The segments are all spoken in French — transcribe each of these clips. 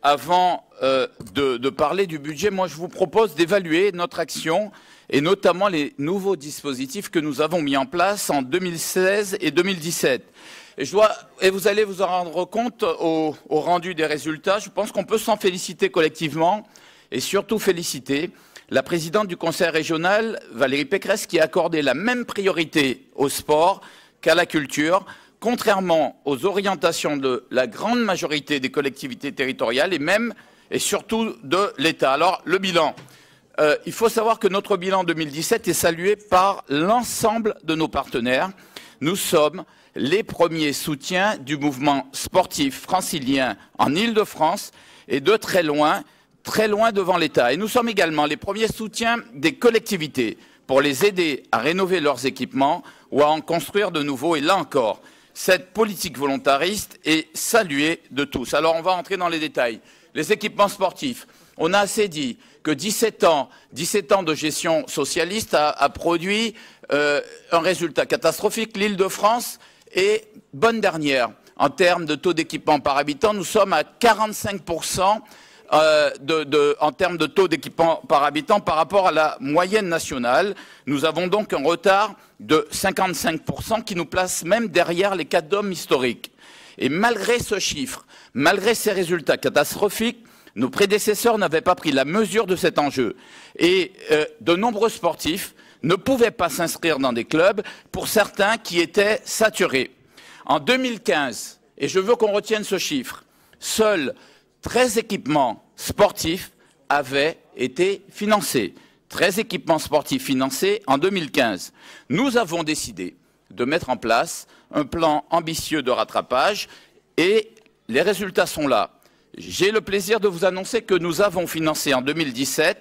avant de parler du budget, moi je vous propose d'évaluer notre action et notamment les nouveaux dispositifs que nous avons mis en place en 2016 et 2017. Et vous allez vous en rendre compte au rendu des résultats. Je pense qu'on peut s'en féliciter collectivement et surtout féliciter la présidente du Conseil régional, Valérie Pécresse, qui a accordé la même priorité au sport qu'à la culture, contrairement aux orientations de la grande majorité des collectivités territoriales et même et surtout de l'État. Alors, le bilan. Il faut savoir que notre bilan 2017 est salué par l'ensemble de nos partenaires. Nous sommes les premiers soutiens du mouvement sportif francilien en Île-de-France et de très loin devant l'État. Et nous sommes également les premiers soutiens des collectivités pour les aider à rénover leurs équipements ou à en construire de nouveaux. Et là encore, cette politique volontariste est saluée de tous. Alors on va entrer dans les détails. Les équipements sportifs. On a assez dit que 17 ans de gestion socialiste a produit un résultat catastrophique. L'Île-de-France est bonne dernière en termes de taux d'équipement par habitant. Nous sommes à 45% en termes de taux d'équipement par habitant par rapport à la moyenne nationale. Nous avons donc un retard de 55% qui nous place même derrière les 4 DOM historiques. Et malgré ce chiffre, malgré ces résultats catastrophiques, nos prédécesseurs n'avaient pas pris la mesure de cet enjeu. Et de nombreux sportifs ne pouvaient pas s'inscrire dans des clubs, pour certains qui étaient saturés. En 2015, et je veux qu'on retienne ce chiffre, seuls 13 équipements sportifs avaient été financés. 13 équipements sportifs financés en 2015. Nous avons décidé de mettre en place un plan ambitieux de rattrapage et les résultats sont là. J'ai le plaisir de vous annoncer que nous avons financé en 2017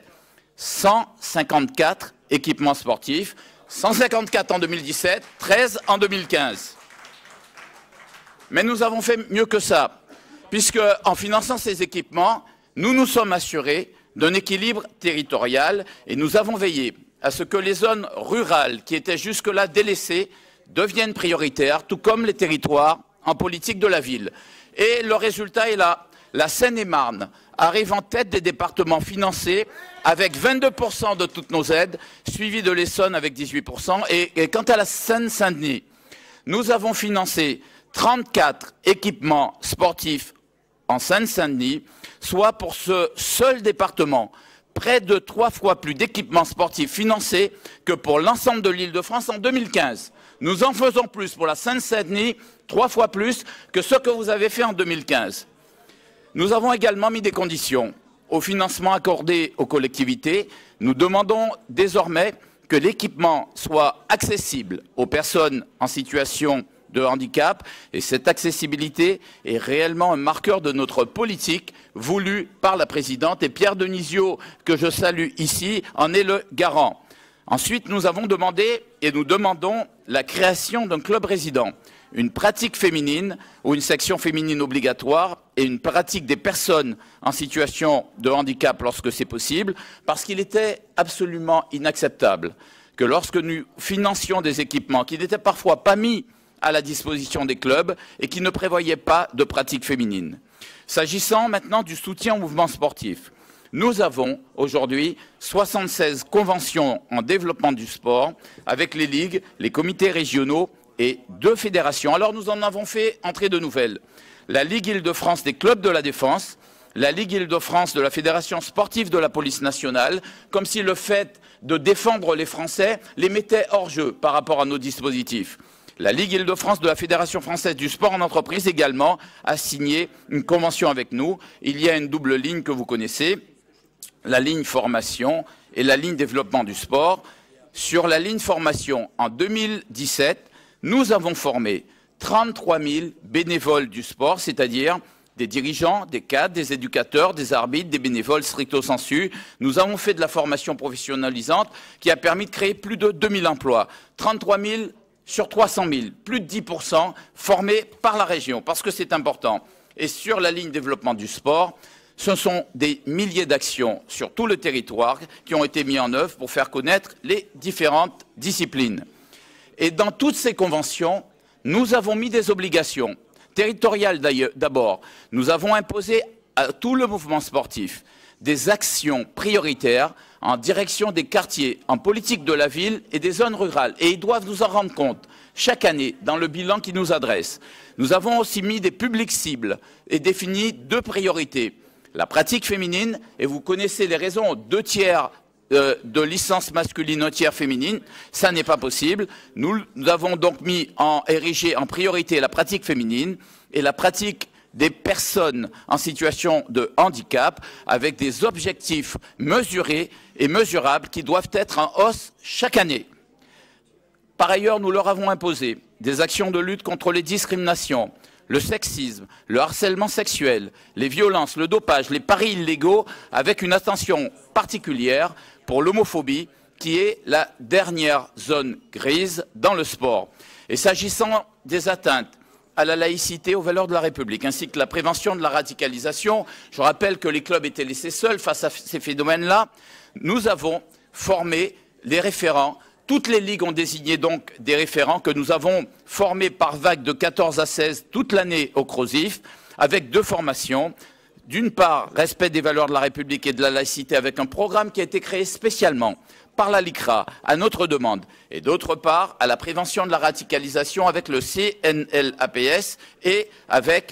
154 équipements sportifs, 154 en 2017, 13 en 2015. Mais nous avons fait mieux que ça, puisque en finançant ces équipements, nous nous sommes assurés d'un équilibre territorial et nous avons veillé à ce que les zones rurales qui étaient jusque-là délaissées deviennent prioritaires, tout comme les territoires en politique de la ville. Et le résultat est là. La Seine-et-Marne arrive en tête des départements financés avec 22% de toutes nos aides, suivi de l'Essonne avec 18%. Et quant à la Seine-Saint-Denis, nous avons financé 34 équipements sportifs en Seine-Saint-Denis, soit pour ce seul département, près de 3 fois plus d'équipements sportifs financés que pour l'ensemble de l'Île-de-France en 2015. Nous en faisons plus pour la Seine-Saint-Denis, 3 fois plus que ce que vous avez fait en 2015. Nous avons également mis des conditions au financement accordé aux collectivités. Nous demandons désormais que l'équipement soit accessible aux personnes en situation de handicap et cette accessibilité est réellement un marqueur de notre politique voulue par la présidente et Pierre Denisio, que je salue ici, en est le garant. Ensuite, nous avons demandé et nous demandons la création d'un club résident, une pratique féminine ou une section féminine obligatoire et une pratique des personnes en situation de handicap lorsque c'est possible, parce qu'il était absolument inacceptable que lorsque nous financions des équipements qui n'étaient parfois pas mis à la disposition des clubs et qui ne prévoyaient pas de pratique féminine. S'agissant maintenant du soutien au mouvement sportif, nous avons aujourd'hui 76 conventions en développement du sport avec les ligues, les comités régionaux et 2 fédérations. Alors nous en avons fait entrer de nouvelles. La Ligue Île-de-France des clubs de la défense, la Ligue Île-de-France de la Fédération sportive de la police nationale, comme si le fait de défendre les Français les mettait hors jeu par rapport à nos dispositifs. La Ligue Île-de-France de la Fédération française du sport en entreprise également a signé une convention avec nous. Il y a une double ligne que vous connaissez, la ligne formation et la ligne développement du sport. Sur la ligne formation, en 2017, nous avons formé 33 000 bénévoles du sport, c'est-à-dire des dirigeants, des cadres, des éducateurs, des arbitres, des bénévoles stricto sensu. Nous avons fait de la formation professionnalisante qui a permis de créer plus de 2000 emplois. 33 000 sur 300 000, plus de 10% formés par la région, parce que c'est important. Et sur la ligne développement du sport, ce sont des milliers d'actions sur tout le territoire qui ont été mises en œuvre pour faire connaître les différentes disciplines. Et dans toutes ces conventions, nous avons mis des obligations territoriales d'abord. Nous avons imposé à tout le mouvement sportif des actions prioritaires en direction des quartiers, en politique de la ville et des zones rurales. Et ils doivent nous en rendre compte chaque année dans le bilan qu'ils nous adressent. Nous avons aussi mis des publics cibles et défini 2 priorités. La pratique féminine, et vous connaissez les raisons, 2 tiers de licence masculine, 1 tiers féminine, ça n'est pas possible. Nous avons donc érigé en priorité la pratique féminine et la pratique des personnes en situation de handicap avec des objectifs mesurés et mesurables qui doivent être en hausse chaque année. Par ailleurs, nous leur avons imposé des actions de lutte contre les discriminations, le sexisme, le harcèlement sexuel, les violences, le dopage, les paris illégaux, avec une attention particulière pour l'homophobie, qui est la dernière zone grise dans le sport. Et s'agissant des atteintes à la laïcité, aux valeurs de la République, ainsi que la prévention de la radicalisation, je rappelle que les clubs étaient laissés seuls face à ces phénomènes-là. Nous avons formé les référents. Toutes les ligues ont désigné donc des référents que nous avons formés par vague de 14 à 16 toute l'année au CROSIF, avec 2 formations. D'une part, respect des valeurs de la République et de la laïcité, avec un programme qui a été créé spécialement par la LICRA, à notre demande, et d'autre part, à la prévention de la radicalisation avec le CNLAPS et avec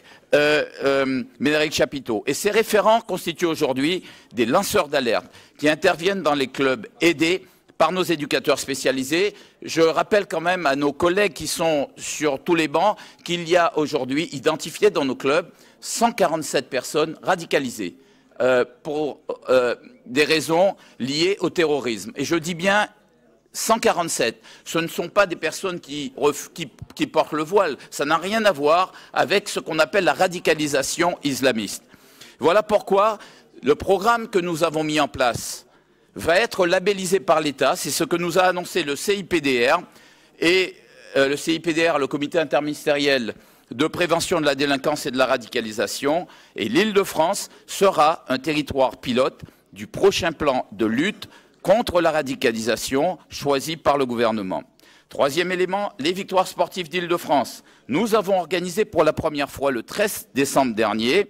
Médéric Chapiteau. Et ces référents constituent aujourd'hui des lanceurs d'alerte qui interviennent dans les clubs aidés par nos éducateurs spécialisés. Je rappelle quand même à nos collègues qui sont sur tous les bancs qu'il y a aujourd'hui identifié dans nos clubs 147 personnes radicalisées pour des raisons liées au terrorisme. Et je dis bien 147. Ce ne sont pas des personnes qui portent le voile. Ça n'a rien à voir avec ce qu'on appelle la radicalisation islamiste. Voilà pourquoi le programme que nous avons mis en place va être labellisé par l'État. C'est ce que nous a annoncé le CIPDR. Et le CIPDR, le comité interministériel de prévention de la délinquance et de la radicalisation, et l'Île-de-France sera un territoire pilote du prochain plan de lutte contre la radicalisation choisi par le gouvernement. 3e élément, les victoires sportives d'Île-de-France. Nous avons organisé pour la première fois le 13 décembre dernier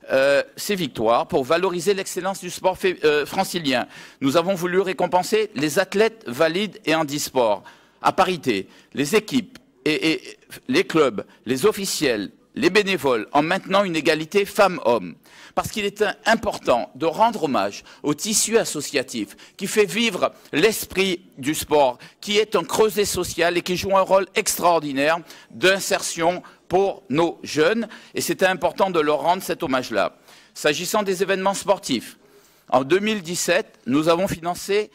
ces victoires pour valoriser l'excellence du sport francilien. Nous avons voulu récompenser les athlètes valides et handisport à parité, les équipes et les clubs, les officiels, les bénévoles, en maintenant une égalité femmes-hommes. Parce qu'il est important de rendre hommage au tissu associatif qui fait vivre l'esprit du sport, qui est un creuset social et qui joue un rôle extraordinaire d'insertion pour nos jeunes. Et c'était important de leur rendre cet hommage-là. S'agissant des événements sportifs, en 2017, nous avons financé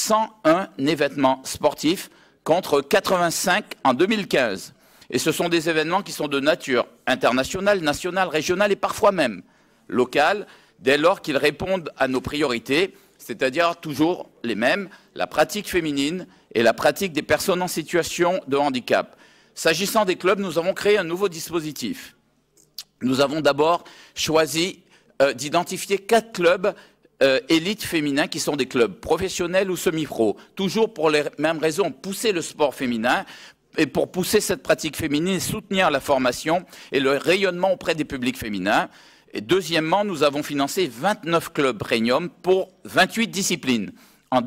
101 événements sportifs contre 85 en 2015. Et ce sont des événements qui sont de nature internationale, nationale, régionale et parfois même locale, dès lors qu'ils répondent à nos priorités, c'est-à-dire toujours les mêmes, la pratique féminine et la pratique des personnes en situation de handicap. S'agissant des clubs, nous avons créé un nouveau dispositif. Nous avons d'abord choisi d'identifier 4 clubs élites féminins qui sont des clubs professionnels ou semi-pro, toujours pour les mêmes raisons, pousser le sport féminin et pour pousser cette pratique féminine, soutenir la formation et le rayonnement auprès des publics féminins. Et deuxièmement, nous avons financé 29 clubs premium pour 28 disciplines. En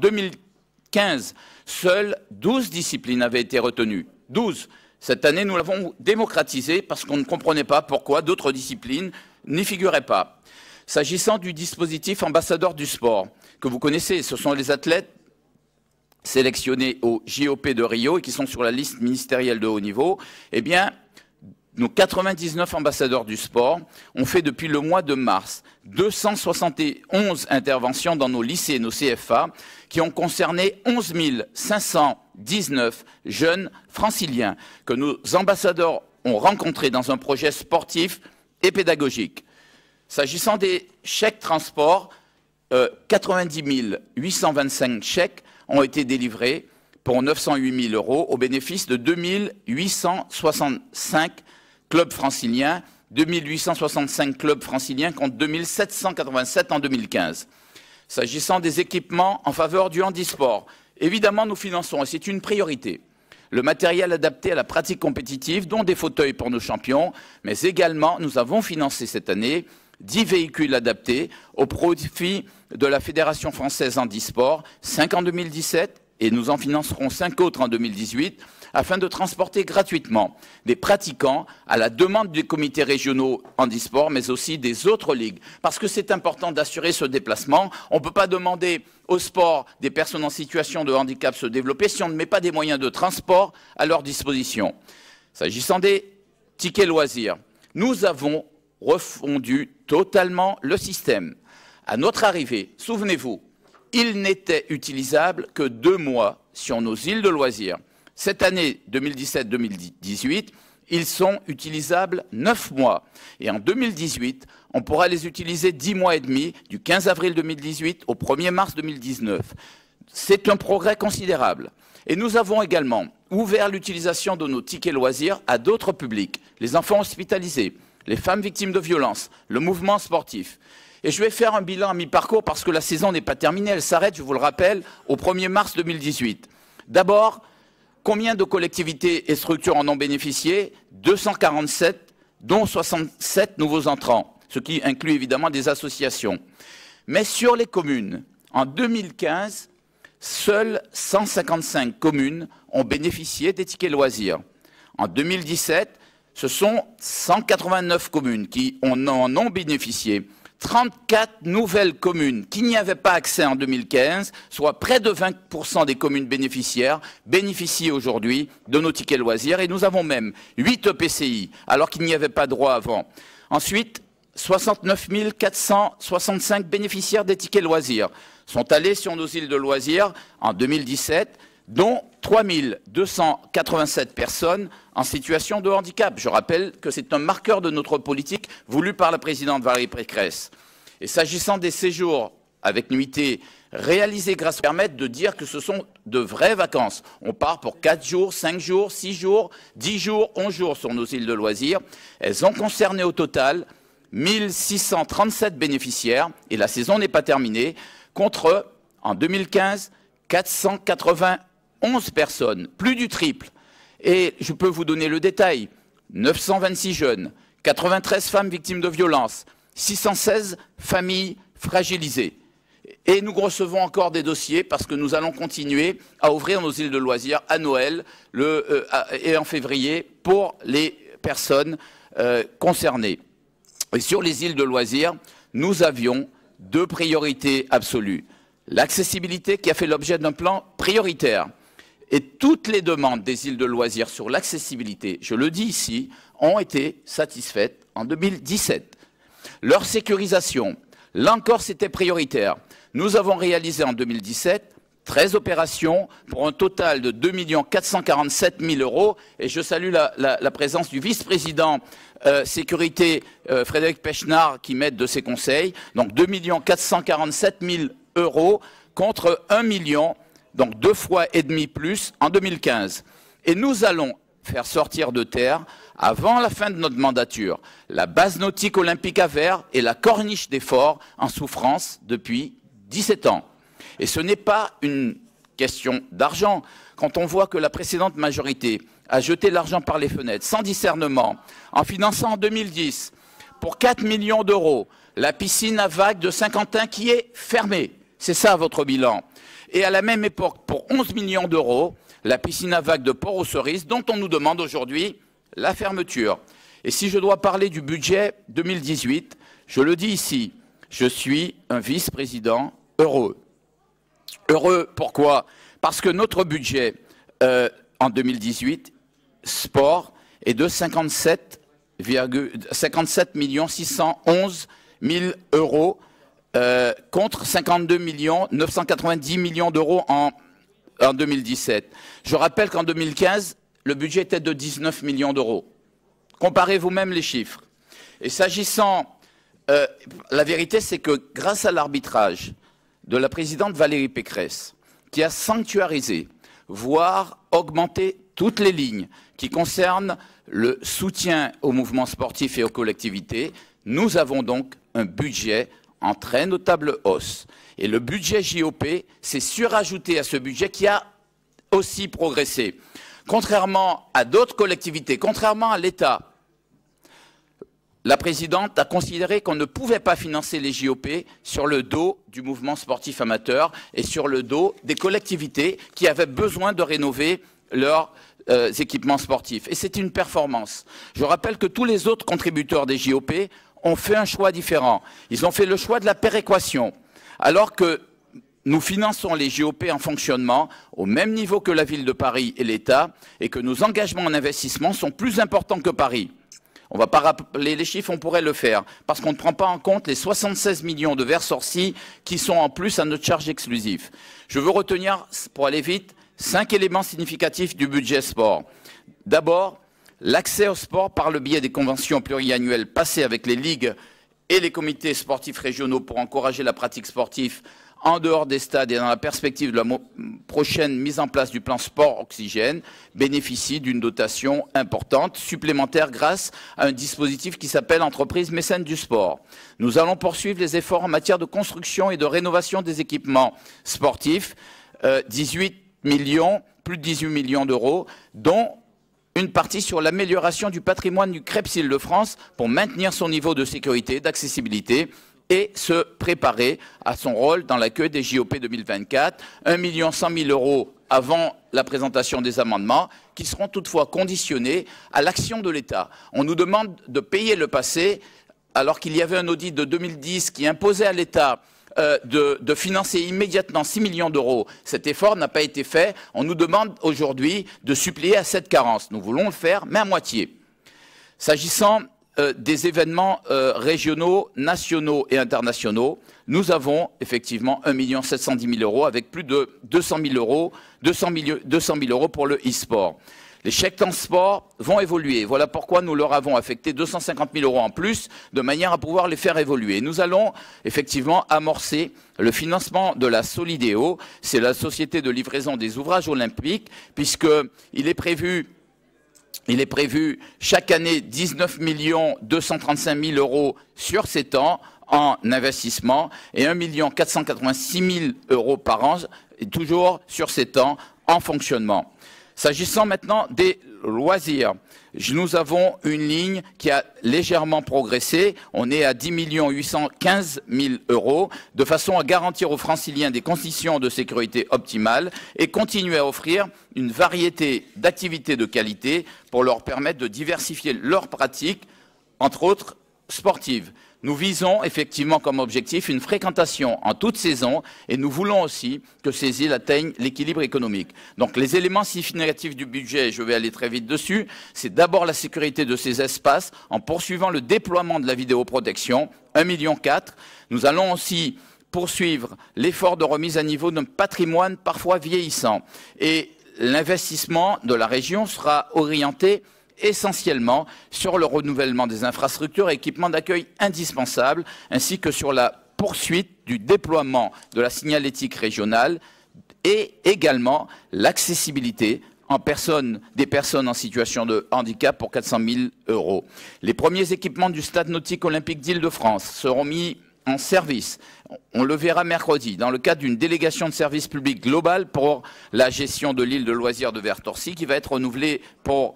2015, seules 12 disciplines avaient été retenues. 12. Cette année, nous l'avons démocratisé parce qu'on ne comprenait pas pourquoi d'autres disciplines n'y figuraient pas. S'agissant du dispositif ambassadeur du sport, que vous connaissez, ce sont les athlètes sélectionnés au JOP de Rio et qui sont sur la liste ministérielle de haut niveau. Eh bien, nos 99 ambassadeurs du sport ont fait depuis le mois de mars 271 interventions dans nos lycées et nos CFA qui ont concerné 11 519 jeunes franciliens que nos ambassadeurs ont rencontrés dans un projet sportif et pédagogique. S'agissant des chèques transport, 90 825 chèques ont été délivrés pour 908 000 € au bénéfice de 2 865 clubs franciliens, 2 865 clubs franciliens contre 2 787 en 2015. S'agissant des équipements en faveur du handisport, évidemment nous finançons, et c'est une priorité, le matériel adapté à la pratique compétitive, dont des fauteuils pour nos champions, mais également nous avons financé cette année 10 véhicules adaptés au profit de la Fédération française handisport, 5 en 2017 et nous en financerons 5 autres en 2018 afin de transporter gratuitement des pratiquants à la demande des comités régionaux handisport, mais aussi des autres ligues. Parce que c'est important d'assurer ce déplacement. On ne peut pas demander au sport des personnes en situation de handicap se développer si on ne met pas des moyens de transport à leur disposition. S'agissant des tickets loisirs, nous avons refondu totalement le système. À notre arrivée, souvenez-vous, il n'était utilisable que 2 mois sur nos îles de loisirs. Cette année 2017-2018, ils sont utilisables 9 mois. Et en 2018, on pourra les utiliser 10 mois et demi, du 15 avril 2018 au 1er mars 2019. C'est un progrès considérable. Et nous avons également ouvert l'utilisation de nos tickets loisirs à d'autres publics, les enfants hospitalisés, les femmes victimes de violences, le mouvement sportif. Et je vais faire un bilan à mi-parcours parce que la saison n'est pas terminée, elle s'arrête, je vous le rappelle, au 1er mars 2018. D'abord, combien de collectivités et structures en ont bénéficié? 247, dont 67 nouveaux entrants, ce qui inclut évidemment des associations. Mais sur les communes, en 2015, seules 155 communes ont bénéficié des tickets loisirs. En 2017, ce sont 189 communes qui en ont bénéficié. 34 nouvelles communes qui n'y avaient pas accès en 2015, soit près de 20% des communes bénéficiaires, bénéficient aujourd'hui de nos tickets loisirs. Et nous avons même 8 EPCI, alors qu'il n'y avait pas droit avant. Ensuite, 69 465 bénéficiaires des tickets loisirs sont allés sur nos îles de loisirs en 2017, dont 3 287 personnes en situation de handicap. Je rappelle que c'est un marqueur de notre politique voulu par la présidente Valérie Pécresse. Et s'agissant des séjours avec nuitée réalisés grâce permettent de dire que ce sont de vraies vacances. On part pour 4 jours, 5 jours, 6 jours, 10 jours, 11 jours sur nos îles de loisirs. Elles ont concerné au total 1637 bénéficiaires et la saison n'est pas terminée, contre, en 2015, 491 personnes, plus du triple. Et je peux vous donner le détail, 926 jeunes, 93 femmes victimes de violences, 616 familles fragilisées. Et nous recevons encore des dossiers parce que nous allons continuer à ouvrir nos îles de loisirs à Noël et en février pour les personnes concernées. Et sur les îles de loisirs, nous avions 2 priorités absolues. L'accessibilité qui a fait l'objet d'un plan prioritaire. Et toutes les demandes des îles de loisirs sur l'accessibilité, je le dis ici, ont été satisfaites en 2017. Leur sécurisation, là encore c'était prioritaire. Nous avons réalisé en 2017 13 opérations pour un total de 2 447 000 € et je salue la présence du vice-président sécurité Frédéric Pechnard qui m'aide de ses conseils. Donc 2 447 000 € contre 1 million, donc 2 fois et demi plus en 2015. Et nous allons faire sortir de terre, avant la fin de notre mandature, la base nautique olympique à Vert et la corniche des forts en souffrance depuis 17 ans. Et ce n'est pas une question d'argent. Quand on voit que la précédente majorité a jeté l'argent par les fenêtres, sans discernement, en finançant en 2010, pour 4 millions d'euros, la piscine à vagues de Saint-Quentin qui est fermée. C'est ça votre bilan. Et à la même époque, pour 11 millions d'euros, la piscine à vagues de Port-aux-Cerises, dont on nous demande aujourd'hui la fermeture. Et si je dois parler du budget 2018, je le dis ici, je suis un vice-président heureux. Heureux, pourquoi? Parce que notre budget en 2018, sport, est de 57 611 000 € contre 52 990 millions d'euros en 2017. Je rappelle qu'en 2015, le budget était de 19 millions d'euros. Comparez vous-même les chiffres. Et s'agissant, la vérité c'est que grâce à l'arbitrage de la présidente Valérie Pécresse, qui a sanctuarisé, voire augmenté toutes les lignes qui concernent le soutien au mouvement sportif et aux collectivités, nous avons donc un budget en très notable hausse. Et le budget JOP s'est surajouté à ce budget qui a aussi progressé. Contrairement à d'autres collectivités, contrairement à l'État, la présidente a considéré qu'on ne pouvait pas financer les JOP sur le dos du mouvement sportif amateur et sur le dos des collectivités qui avaient besoin de rénover leurs équipements sportifs. Et c'est une performance. Je rappelle que tous les autres contributeurs des JOP ont fait un choix différent. Ils ont fait le choix de la péréquation, alors que nous finançons les JOP en fonctionnement au même niveau que la ville de Paris et l'État, et que nos engagements en investissement sont plus importants que Paris. On ne va pas rappeler les chiffres, on pourrait le faire, parce qu'on ne prend pas en compte les 76 millions de verts sortis qui sont en plus à notre charge exclusive. Je veux retenir, pour aller vite, 5 éléments significatifs du budget sport. D'abord, l'accès au sport par le biais des conventions pluriannuelles passées avec les ligues et les comités sportifs régionaux pour encourager la pratique sportive en dehors des stades et dans la perspective de la prochaine mise en place du plan sport oxygène, bénéficie d'une dotation importante, supplémentaire, grâce à un dispositif qui s'appelle Entreprise mécène du sport. Nous allons poursuivre les efforts en matière de construction et de rénovation des équipements sportifs, 18 millions, plus de 18 millions d'euros, dont une partie sur l'amélioration du patrimoine du Crêpes Île-de-France pour maintenir son niveau de sécurité, d'accessibilité et se préparer à son rôle dans l'accueil des JOP 2024. 1 100 000 € avant la présentation des amendements, qui seront toutefois conditionnés à l'action de l'État. On nous demande de payer le passé, alors qu'il y avait un audit de 2010 qui imposait à l'État de financer immédiatement 6 millions d'euros. Cet effort n'a pas été fait. On nous demande aujourd'hui de suppléer à cette carence. Nous voulons le faire, mais à moitié. S'agissant des événements régionaux, nationaux et internationaux, nous avons effectivement 1 710 000 € avec plus de 200 000 € pour le e-sport. Les chèques temps sport vont évoluer. Voilà pourquoi nous leur avons affecté 250 000 € en plus, de manière à pouvoir les faire évoluer. Nous allons effectivement amorcer le financement de la Solideo, c'est la société de livraison des ouvrages olympiques, puisqu'il est prévu chaque année 19 235 000 € sur 7 ans en investissement et 1 486 000 € par an, et toujours sur 7 ans en fonctionnement. S'agissant maintenant des loisirs, nous avons une ligne qui a légèrement progressé. On est à 10 815 000 €, de façon à garantir aux Franciliens des conditions de sécurité optimales et continuer à offrir une variété d'activités de qualité pour leur permettre de diversifier leurs pratiques, entre autres sportives. Nous visons effectivement comme objectif une fréquentation en toute saison et nous voulons aussi que ces îles atteignent l'équilibre économique. Donc les éléments significatifs du budget, je vais aller très vite dessus, c'est d'abord la sécurité de ces espaces en poursuivant le déploiement de la vidéoprotection, 1,4 million. Nous allons aussi poursuivre l'effort de remise à niveau d'un patrimoine parfois vieillissant. Et l'investissement de la région sera orienté essentiellement sur le renouvellement des infrastructures et équipements d'accueil indispensables, ainsi que sur la poursuite du déploiement de la signalétique régionale et également l'accessibilité des personnes en situation de handicap pour 400 000 €. Les premiers équipements du stade nautique olympique d'Île-de-France seront mis en service. On le verra mercredi, dans le cadre d'une délégation de service public global pour la gestion de l'île de loisirs de Vertorcy, qui va être renouvelée pour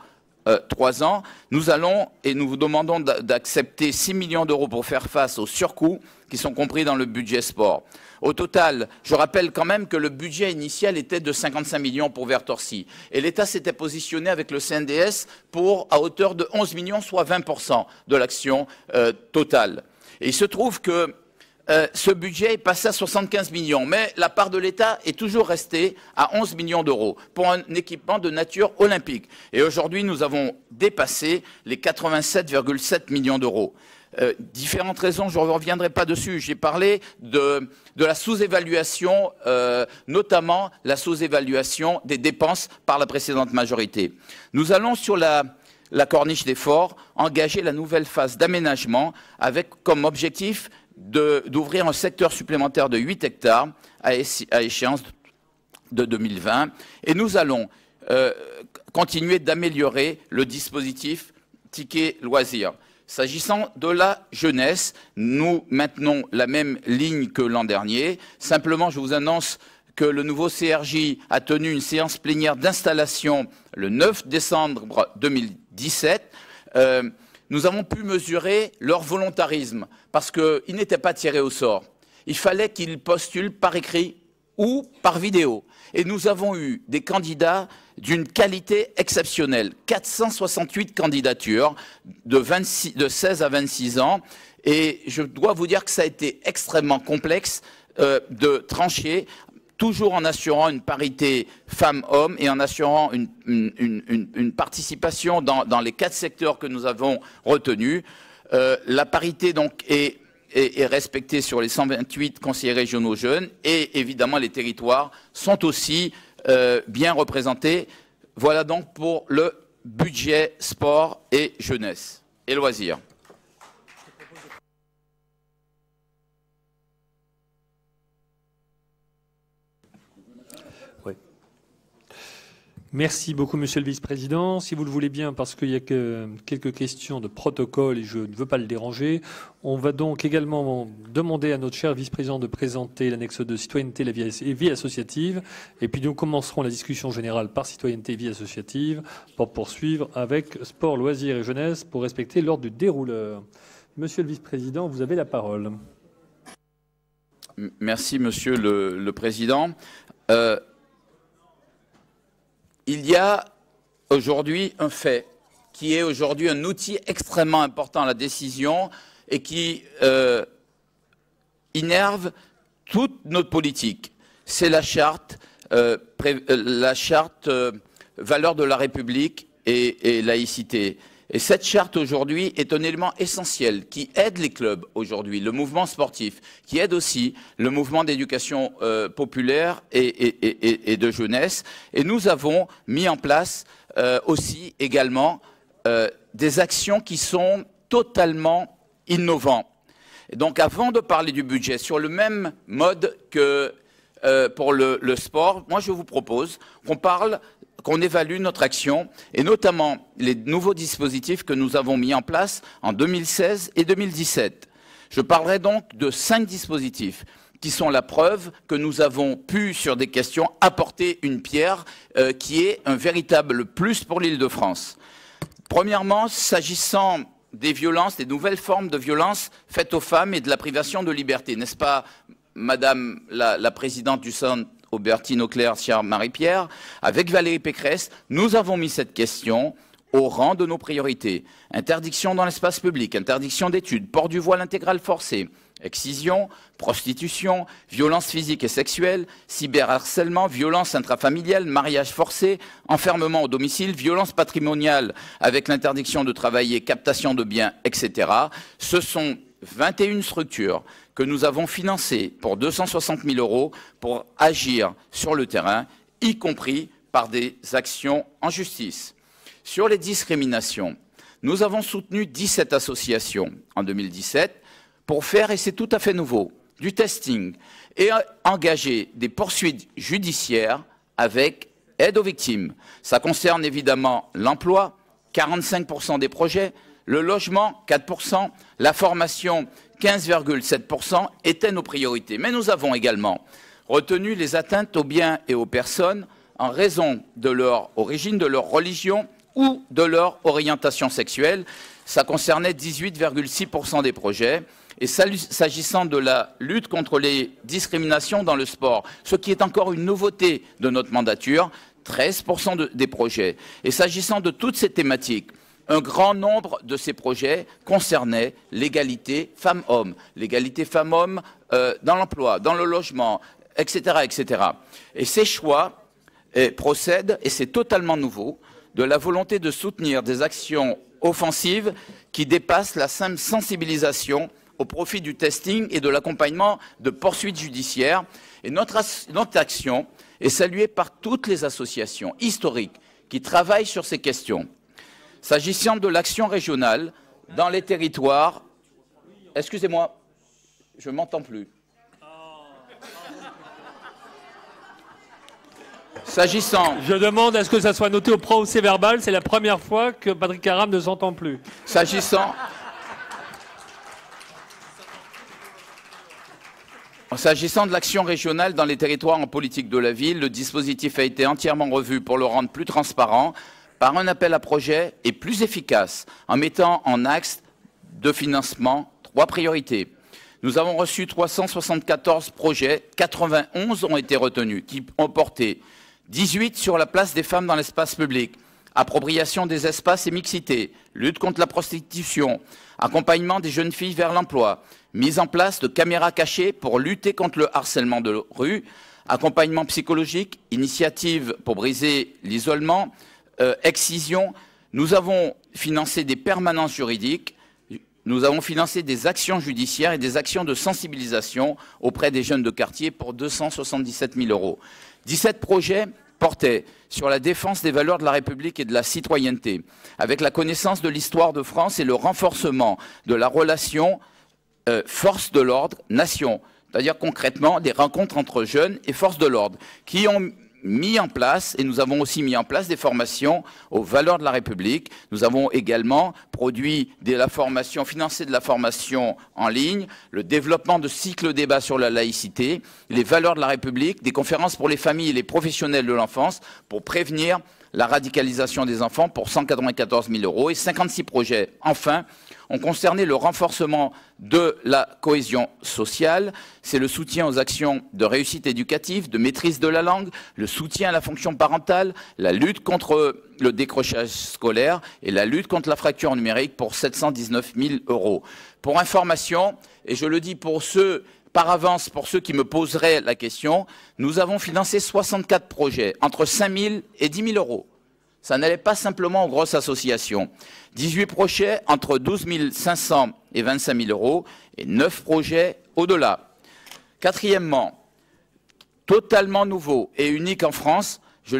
3 ans. Nous allons et nous vous demandons d'accepter 6 millions d'euros pour faire face aux surcoûts qui sont compris dans le budget sport. Au total, je rappelle quand même que le budget initial était de 55 millions pour Vertorcy. Et l'État s'était positionné avec le CNDS à hauteur de 11 millions, soit 20% de l'action totale. Et il se trouve que ce budget est passé à 75 millions, mais la part de l'État est toujours restée à 11 millions d'euros pour un équipement de nature olympique. Et aujourd'hui, nous avons dépassé les 87,7 millions d'euros. Différentes raisons, je ne reviendrai pas dessus. J'ai parlé de la sous-évaluation, notamment la sous-évaluation des dépenses par la précédente majorité. Nous allons sur la corniche des forts engager la nouvelle phase d'aménagement avec comme objectif d'ouvrir un secteur supplémentaire de 8 hectares à échéance de 2020. Et nous allons continuer d'améliorer le dispositif ticket loisirs. S'agissant de la jeunesse, nous maintenons la même ligne que l'an dernier. Simplement, je vous annonce que le nouveau CRJ a tenu une séance plénière d'installation le 9 décembre 2017. nous avons pu mesurer leur volontarisme, parce qu'ils n'étaient pas tirés au sort. Il fallait qu'ils postulent par écrit ou par vidéo. Et nous avons eu des candidats d'une qualité exceptionnelle. 468 candidatures de 16 à 26 ans. Et je dois vous dire que ça a été extrêmement complexe de trancher, toujours en assurant une parité femmes-hommes et en assurant une participation dans les 4 secteurs que nous avons retenus. La parité donc est respectée sur les 128 conseillers régionaux jeunes et évidemment les territoires sont aussi bien représentés. Voilà donc pour le budget sport et jeunesse et loisirs. Merci beaucoup, Monsieur le Vice-président. Si vous le voulez bien, parce qu'il y a quelques questions de protocole et je ne veux pas le déranger, on va donc également demander à notre cher Vice-président de présenter l'annexe de citoyenneté et vie associative. Et puis nous commencerons la discussion générale par citoyenneté et vie associative pour poursuivre avec sport, loisirs et jeunesse pour respecter l'ordre du dérouleur. Monsieur le Vice-président, vous avez la parole. Merci, Monsieur le Président. Il y a aujourd'hui un fait qui est aujourd'hui un outil extrêmement important à la décision et qui innerve toute notre politique. C'est la charte valeurs de la République et laïcité. Et cette charte aujourd'hui est un élément essentiel qui aide les clubs aujourd'hui, le mouvement sportif, qui aide aussi le mouvement d'éducation populaire et de jeunesse. Et nous avons mis en place aussi également des actions qui sont totalement innovantes. Et donc avant de parler du budget, sur le même mode que pour le sport, moi je vous propose qu'on évalue notre action et notamment les nouveaux dispositifs que nous avons mis en place en 2016 et 2017. Je parlerai donc de 5 dispositifs qui sont la preuve que nous avons pu, sur des questions, apporter une pierre qui est un véritable plus pour l'Île-de-France. Premièrement, s'agissant des violences, des nouvelles formes de violences faites aux femmes et de la privation de liberté, n'est-ce pas, Madame la présidente du Centre Aubertine Auclair, chère Marie-Pierre, avec Valérie Pécresse, nous avons mis cette question au rang de nos priorités. Interdiction dans l'espace public, interdiction d'études, port du voile intégral forcé, excision, prostitution, violence physique et sexuelle, cyberharcèlement, violence intrafamiliale, mariage forcé, enfermement au domicile, violence patrimoniale avec l'interdiction de travailler, captation de biens, etc. Ce sont 21 structures que nous avons financées pour 260 000 € pour agir sur le terrain, y compris par des actions en justice. Sur les discriminations, nous avons soutenu 17 associations en 2017 pour faire, et c'est tout à fait nouveau, du testing et engager des poursuites judiciaires avec aide aux victimes. Ça concerne évidemment l'emploi, 45% des projets, le logement, 4%, la formation, 15,7% étaient nos priorités. Mais nous avons également retenu les atteintes aux biens et aux personnes en raison de leur origine, de leur religion ou de leur orientation sexuelle. Ça concernait 18,6% des projets. Et s'agissant de la lutte contre les discriminations dans le sport, ce qui est encore une nouveauté de notre mandature, 13% des projets. Et s'agissant de toutes ces thématiques, un grand nombre de ces projets concernaient l'égalité femmes-hommes. L'égalité femmes-hommes dans l'emploi, dans le logement, etc., etc. Et ces choix procèdent, et c'est totalement nouveau, de la volonté de soutenir des actions offensives qui dépassent la simple sensibilisation au profit du testing et de l'accompagnement de poursuites judiciaires. Et notre action est saluée par toutes les associations historiques qui travaillent sur ces questions. S'agissant de l'action régionale dans les territoires, excusez-moi, je ne m'entends plus. S'agissant... Je demande à ce que ça soit noté au procès-verbal, c'est la première fois que Patrick Caram ne s'entend plus. S'agissant de l'action régionale dans les territoires en politique de la ville, le dispositif a été entièrement revu pour le rendre plus transparent, par un appel à projet est plus efficace en mettant en axe de financement 3 priorités. Nous avons reçu 374 projets, 91 ont été retenus, qui ont porté 18 sur la place des femmes dans l'espace public, appropriation des espaces et mixité, lutte contre la prostitution, accompagnement des jeunes filles vers l'emploi, mise en place de caméras cachées pour lutter contre le harcèlement de rue, accompagnement psychologique, initiative pour briser l'isolement, excision. Nous avons financé des permanences juridiques, nous avons financé des actions judiciaires et des actions de sensibilisation auprès des jeunes de quartier pour 277 000 €. 17 projets portaient sur la défense des valeurs de la République et de la citoyenneté, avec la connaissance de l'histoire de France et le renforcement de la relation force de l'ordre-nation, c'est-à-dire concrètement des rencontres entre jeunes et forces de l'ordre, qui ont mis en place, et nous avons aussi mis en place des formations aux valeurs de la République. Nous avons également produit de la formation, financé de la formation en ligne, le développement de cycles débats sur la laïcité, les valeurs de la République, des conférences pour les familles et les professionnels de l'enfance pour prévenir la radicalisation des enfants pour 194 000 € et 56 projets, enfin, ont concerné le renforcement de la cohésion sociale. C'est le soutien aux actions de réussite éducative, de maîtrise de la langue, le soutien à la fonction parentale, la lutte contre le décrochage scolaire et la lutte contre la fracture numérique pour 719 000 €. Pour information, et je le dis pour ceux par avance, pour ceux qui me poseraient la question, nous avons financé 64 projets, entre 5 000 et 10 000 €. Ça n'allait pas simplement aux grosses associations. 18 projets entre 12 500 et 25 000 € et 9 projets au-delà. Quatrièmement, totalement nouveau et unique en France,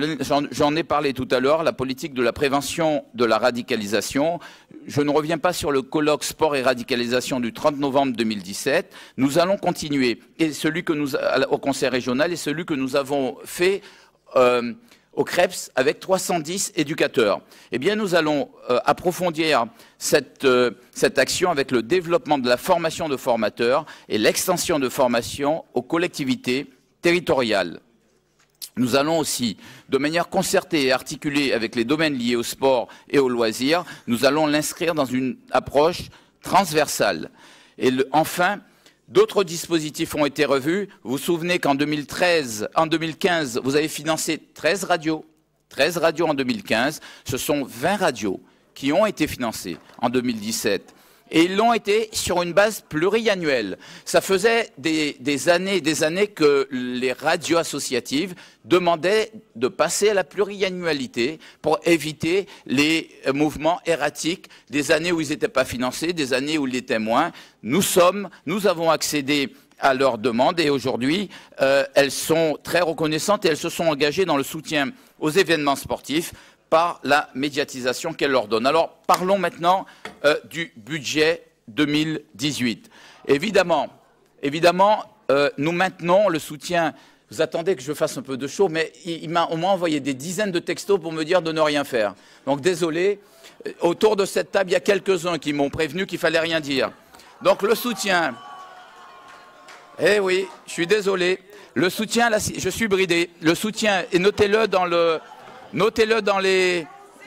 j'en ai parlé tout à l'heure, la politique de la prévention de la radicalisation. Je ne reviens pas sur le colloque sport et radicalisation du 30 novembre 2017. Nous allons continuer, et celui que nous, au conseil régional, et celui que nous avons fait au CREPS avec 310 éducateurs. Eh bien, nous allons approfondir cette action avec le développement de la formation de formateurs et l'extension de formation aux collectivités territoriales. Nous allons aussi, de manière concertée et articulée avec les domaines liés au sport et aux loisirs, nous allons l'inscrire dans une approche transversale. Et enfin, d'autres dispositifs ont été revus. Vous vous souvenez qu'en 2015, vous avez financé 13 radios. 13 radios en 2015. Ce sont 20 radios qui ont été financées en 2017. Et ils l'ont été sur une base pluriannuelle. Ça faisait des années et des années que les radios associatives demandaient de passer à la pluriannualité pour éviter les mouvements erratiques des années où ils n'étaient pas financés, des années où ils l'étaient moins. Nous avons accédé à leurs demandes et aujourd'hui, elles sont très reconnaissantes et elles se sont engagées dans le soutien aux événements sportifs par la médiatisation qu'elle leur donne. Alors, parlons maintenant du budget 2018. Évidemment, nous maintenons le soutien. Vous attendez que je fasse un peu de show, mais on m'a envoyé des dizaines de textos pour me dire de ne rien faire. Donc, désolé. Autour de cette table, il y a quelques-uns qui m'ont prévenu qu'il fallait rien dire. Donc, le soutien. Eh oui, je suis désolé. Le soutien, je suis bridé. Le soutien, et notez-le dans le... Notez-le dans les...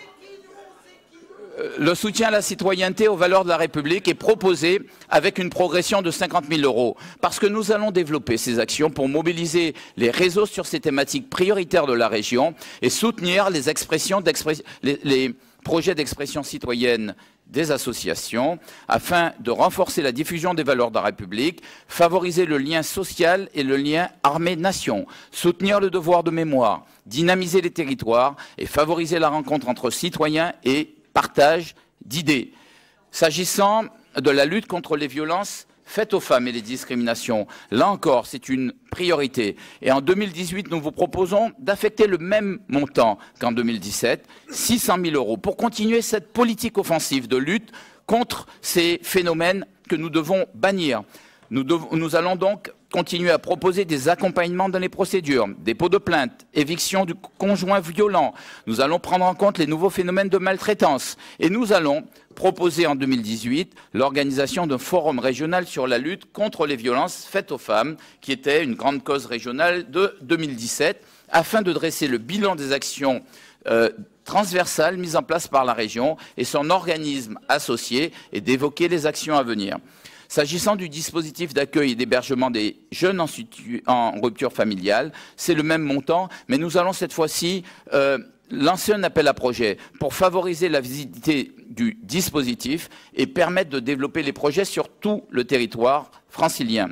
Le soutien à la citoyenneté aux valeurs de la République est proposé avec une progression de 50 000 € parce que nous allons développer ces actions pour mobiliser les réseaux sur ces thématiques prioritaires de la région et soutenir les projets d'expression citoyenne des associations afin de renforcer la diffusion des valeurs de la République, favoriser le lien social et le lien armée-nation, soutenir le devoir de mémoire, dynamiser les territoires et favoriser la rencontre entre citoyens et partage d'idées. S'agissant de la lutte contre les violences faites aux femmes et les discriminations, là encore, c'est une priorité. Et en 2018, nous vous proposons d'affecter le même montant qu'en 2017, 600 000 €, pour continuer cette politique offensive de lutte contre ces phénomènes que nous devons bannir. Nous allons donc continuer à proposer des accompagnements dans les procédures, dépôt de plainte, éviction du conjoint violent. Nous allons prendre en compte les nouveaux phénomènes de maltraitance. Et nous allons proposer en 2018 l'organisation d'un forum régional sur la lutte contre les violences faites aux femmes, qui était une grande cause régionale de 2017, afin de dresser le bilan des actions transversale mise en place par la région et son organisme associé et d'évoquer les actions à venir. S'agissant du dispositif d'accueil et d'hébergement des jeunes en rupture familiale, c'est le même montant, mais nous allons cette fois-ci lancer un appel à projet pour favoriser la visibilité du dispositif et permettre de développer les projets sur tout le territoire francilien.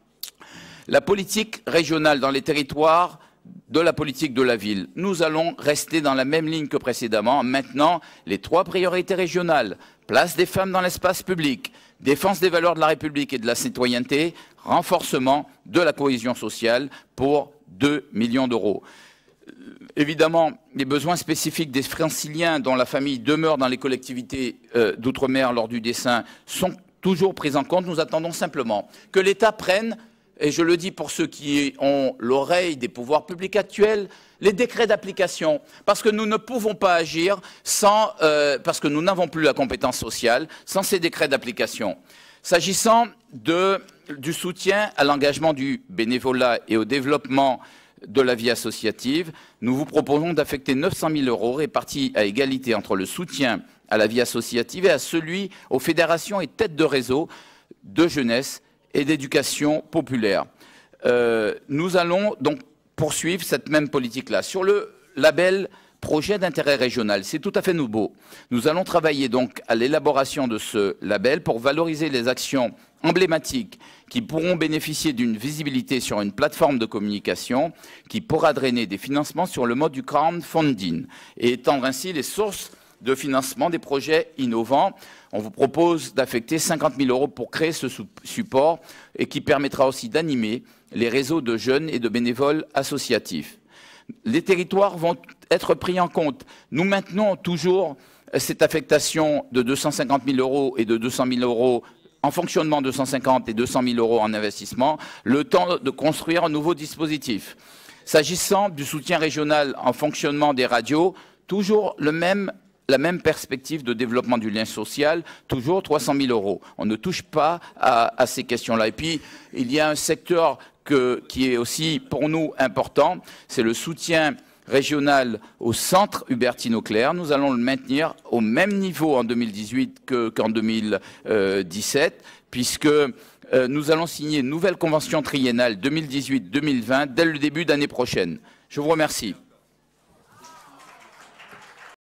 La politique régionale dans les territoires de la politique de la ville. Nous allons rester dans la même ligne que précédemment. Maintenant, les 3 priorités régionales: place des femmes dans l'espace public, défense des valeurs de la République et de la citoyenneté, renforcement de la cohésion sociale pour 2 millions d'euros. Évidemment, les besoins spécifiques des franciliens dont la famille demeure dans les collectivités d'outre-mer lors du dessein sont toujours pris en compte. Nous attendons simplement que l'État prenne, et je le dis pour ceux qui ont l'oreille des pouvoirs publics actuels, les décrets d'application, parce que nous ne pouvons pas agir sans, parce que nous n'avons plus la compétence sociale, sans ces décrets d'application. S'agissant du soutien à l'engagement du bénévolat et au développement de la vie associative, nous vous proposons d'affecter 900 000 euros répartis à égalité entre le soutien à la vie associative et à celui aux fédérations et têtes de réseau de jeunesse et d'éducation populaire. Nous allons donc poursuivre cette même politique-là. Sur le label projet d'intérêt régional, c'est tout à fait nouveau. Nous allons travailler donc à l'élaboration de ce label pour valoriser les actions emblématiques qui pourront bénéficier d'une visibilité sur une plateforme de communication qui pourra drainer des financements sur le mode du crowdfunding et étendre ainsi les sources de financement des projets innovants. On vous propose d'affecter 50 000 euros pour créer ce support et qui permettra aussi d'animer les réseaux de jeunes et de bénévoles associatifs. Les territoires vont être pris en compte. Nous maintenons toujours cette affectation de 250 000 euros et de 200 000 euros en fonctionnement, 250 et 200 000 euros en investissement, le temps de construire un nouveau dispositif. S'agissant du soutien régional en fonctionnement des radios, toujours la même perspective de développement du lien social, toujours 300 000 euros. On ne touche pas à ces questions-là. Et puis, il y a un secteur qui est aussi pour nous important, c'est le soutien régional au centre Hubertine-Auclair. Nous allons le maintenir au même niveau en 2018 qu'en 2017, puisque nous allons signer une nouvelle convention triennale 2018-2020 dès le début d'année prochaine. Je vous remercie.